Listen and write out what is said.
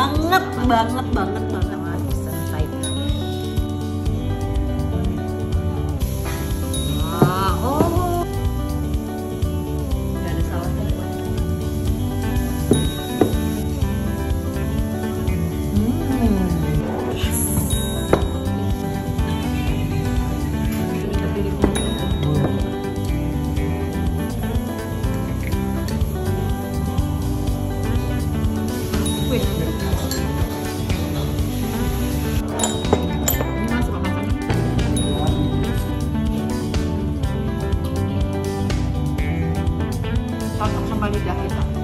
banget, banget, banget, banget. Selesai. Oh, nggak ada salahnya. Cocok sama lidah kita.